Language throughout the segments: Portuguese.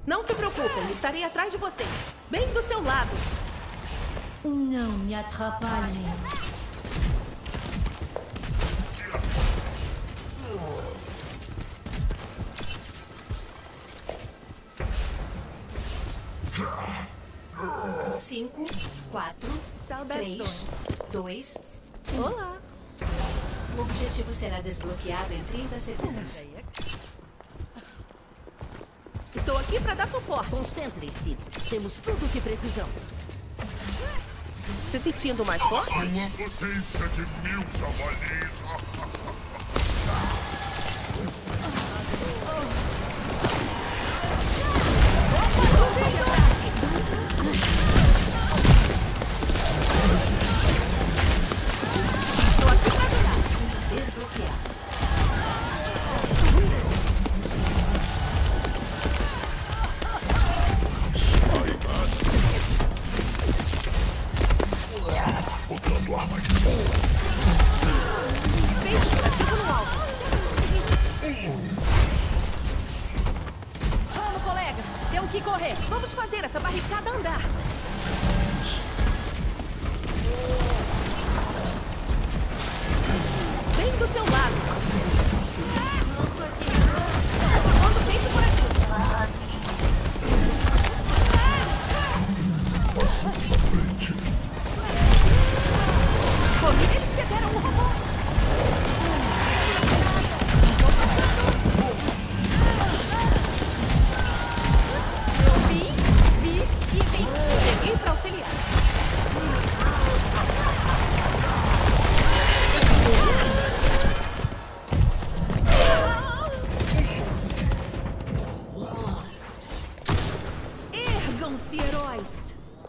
Não se preocupem, estarei atrás de vocês. Bem do seu lado. Não me atrapalhem. Cinco, quatro, Saudações. 3, 2. Olá. O objetivo será desbloqueado em 30 segundos. Estou aqui para dar suporte. Concentre-se. Temos tudo o que precisamos. Se sentindo mais forte? Uma potência de 1000 javalis. Estou aqui para ajudar. Desbloquear. Botando arma de fogo. Fez ativo no alto. Vamos, colegas. Temos que correr. Vamos fazer essa barricada andar. Bem do seu lado. Quando peixe por aqui. Passa na frente. Comigo eles pegaram o robô. Eu vi e venci. Cheguei para auxiliar. Ergam-se, heróis.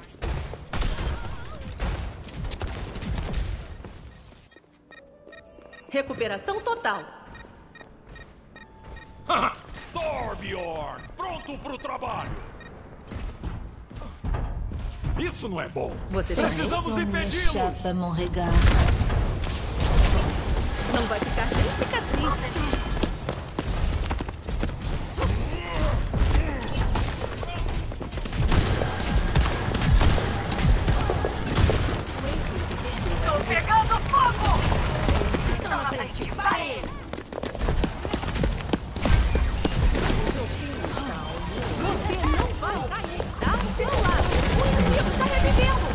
Recuperação total. Torbjorn, pronto pro trabalho. Isso não é bom. Você já viu? Precisamos impedi-los. Chapa, mon regard. Não vai ficar nem cicatriz. Estou pegando fogo! Estão na frente, vai eles! Você não vai cair, tá do seu lado! O inimigo está revivendo!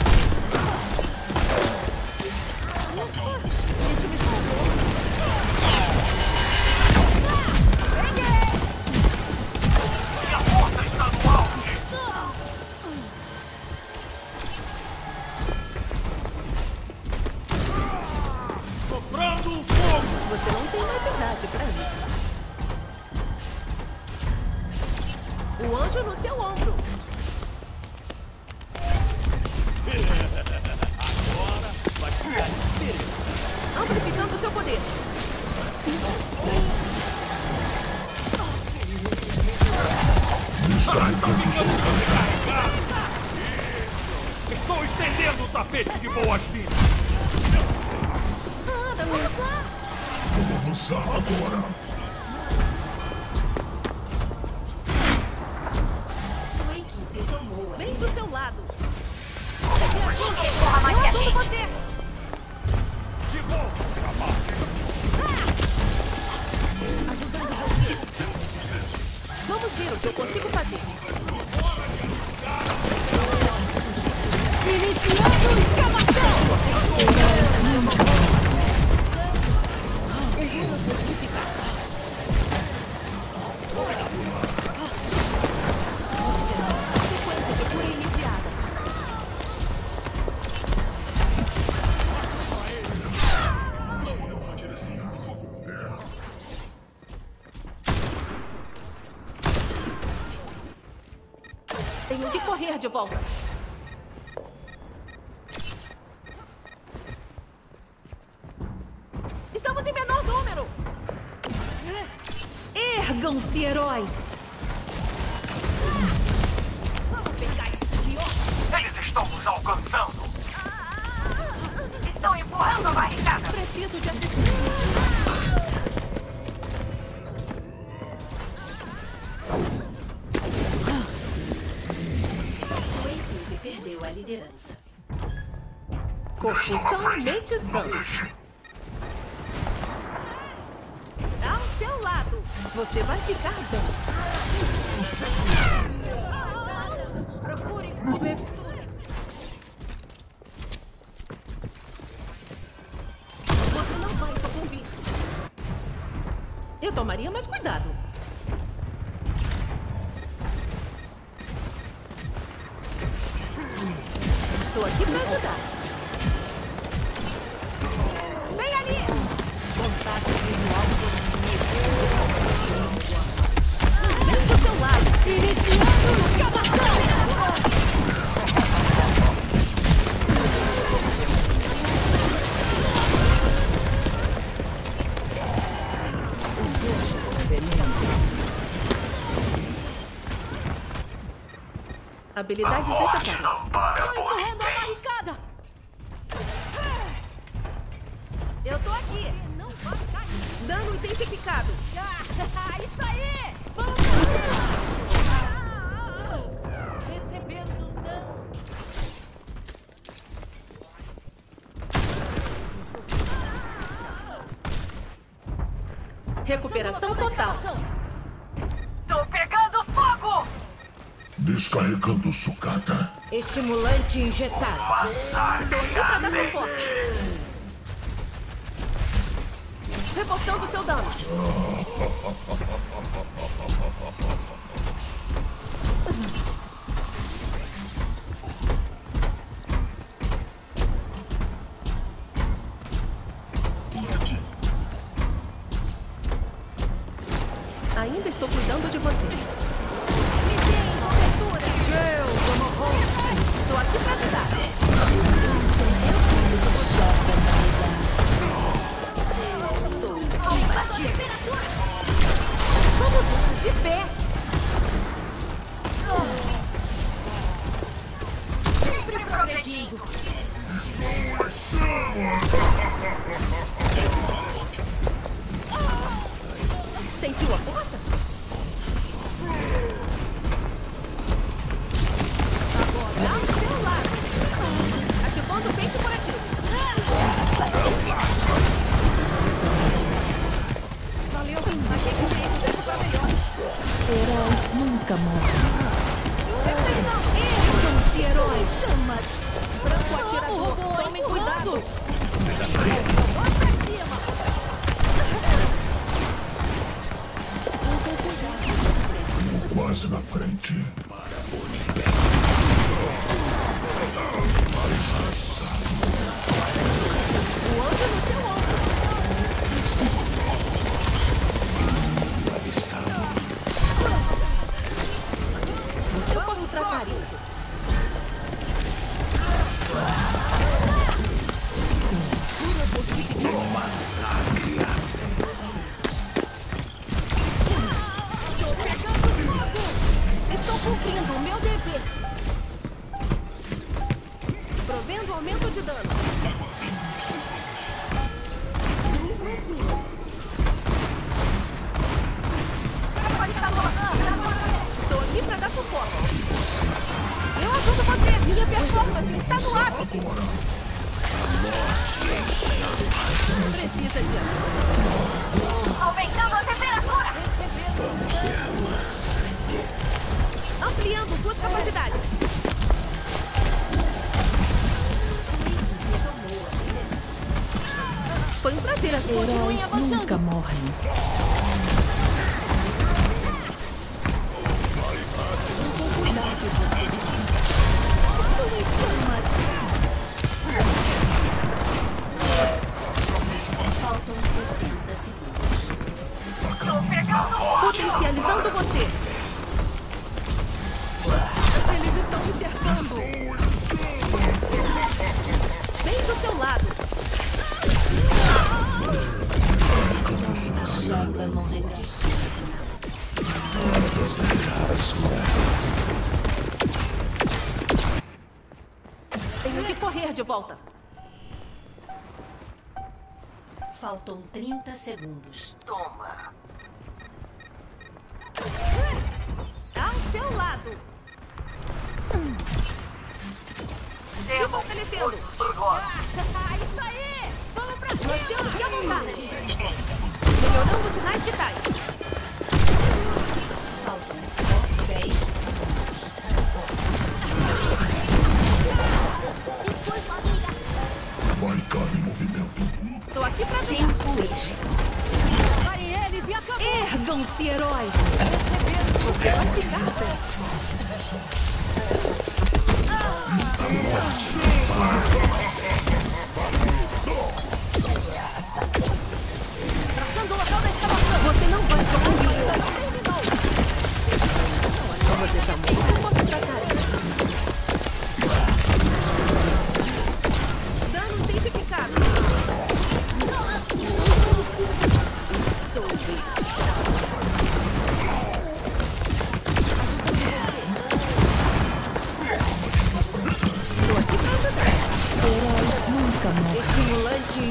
Isso me salvou! Minha força está no auge. Soprando fogo. Você não tem mais idade pra isso. O anjo no seu ombro. Agora vai ficar diferente. Amplificando seu poder. Estou estendendo o tapete de boas-vindas. Anda, vamos lá. Vamos avançar agora. Sua equipe tomou a Bem do seu lado. Ninguém corra mais que a Ajudo gente. você. De volta ao trabalho. Ajudando você. Vamos ver o que eu consigo fazer. Iniciando escavação. Vamos fortificar. Sequência de cura iniciada. Uma direção, por favor. Tenho que correr de volta. Estamos em menor número. Ergam-se, heróis. Vamos pegar esse idiota. Eles estão nos alcançando. Estão empurrando a barricada. Preciso de assistência. liderança. Corpo são, mente são. Ao seu lado. Você vai ficar bem. Procure cobertura. Você não vai sucumbir. Eu tomaria mais cuidado. Estou aqui para ajudar. Vem ali! Contato visual inimigo. Vem do seu lado. Iniciando escavação! Habilidades necessárias. Estou empurrando a barricada. Eu tô aqui. Não vai cair. Dano intensificado. Isso aí! Vamos! Recebendo dano. Recuperação total. Tô pegando fogo! Descarregando sucata. Estimulante injetado. Estou aqui para dar suporte. Reforçando seu dano. Ainda estou cuidando de você. Me deem cobertura. Estou aqui para ajudar. Vamos lá, de pé. Sempre progredindo. Sentiu a força? Agora, ao seu lado. Ativando o pente curativo. Valeu. Achei que tinha ido dessa pra melhor. Heróis nunca morrem. São-se heróis. Chamas. Branco atirador. Tomem cuidado. Vamos pra cima. Quase na frente. Voando no seu ombro. Eu posso tratar isso. Estou pegando fogo. Estou cumprindo o meu dever. Provendo aumento de dano. Estou aqui para dar suporte. Eu ajudo você. Minha performance está no ápice. Precisa de ajuda. Aumentando a temperatura. Ampliando suas capacidades. Foi um prazer. Continuem Heróis avançando. nunca morrem. Estou em chamas. Faltam 60 segundos. Potencializando você. Eles estão me cercando. Bem do seu lado. Chapa morrerá. Tenho que correr de volta. Faltam 30 segundos. Ao seu lado.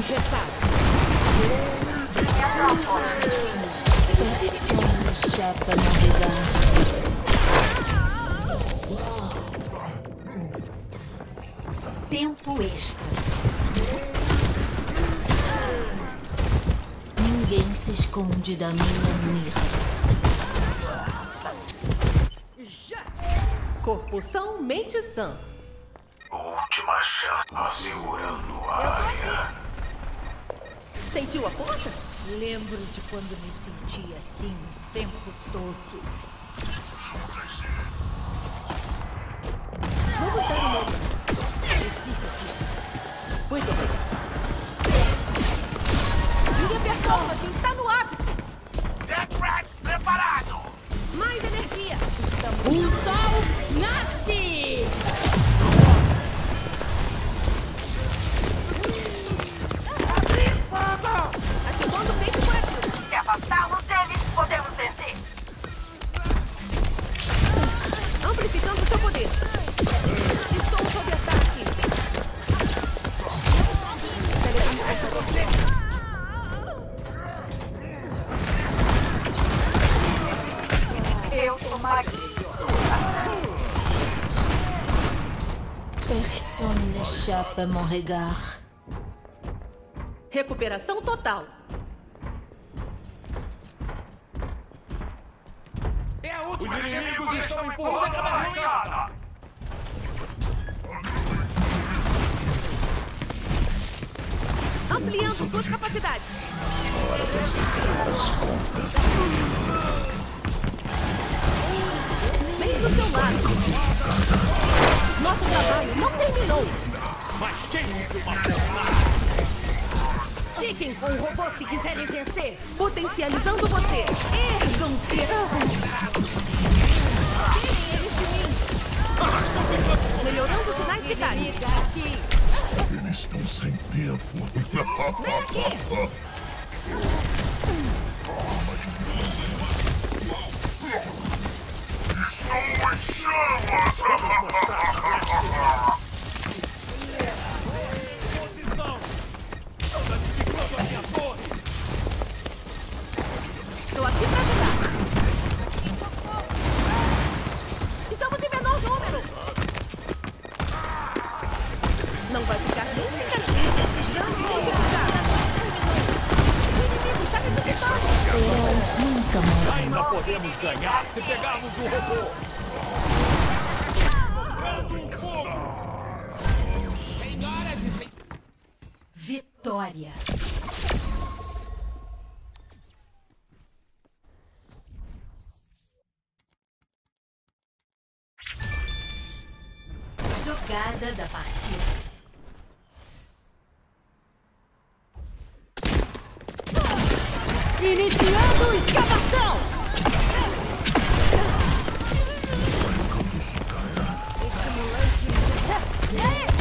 injetado. Persona chapa navegar. Tempo extra. Ninguém se esconde da minha mirra. Corpo são, mente sã. Última chance segurando a área. Sentiu a força? Lembro de quando me sentia assim o tempo todo. Vamos dar uma olhada. Precisa disso. Muito bem. Minha performance está no ápice. Deathrat preparado! Mais energia. O sol nasce! Ativando o peixe curativo. Se afastarmos deles, podemos vencer. Amplificando seu poder. Estou sob ataque. Eu sou mais. Personne n'échappe à mon regard. Recuperação total. Os inimigos estão empurrando a barricada! Ampliando suas capacidades. As contas. Bem do seu lado. Nosso trabalho não terminou. Mas quem nunca uma jornada? Fiquem com o robô se quiserem vencer. Potencializando você. Ergam-se. Tirem eles de mim. Melhorando os sinais vitais. Eles estão sem tempo. Vem aqui. Posição! Estão danificando a minha torre! Estou aqui para ajudar. Estamos em menor número. Não vai ficar nem cicatriz. Dano multiplicado. O inimigo está resucitando. Heróis nunca morrem. Ainda podemos ganhar se pegarmos o robô! Sobrando um fogo! Vitória. Jogada da partida. Iniciando escavação! Sucaia. Estimulante injetado.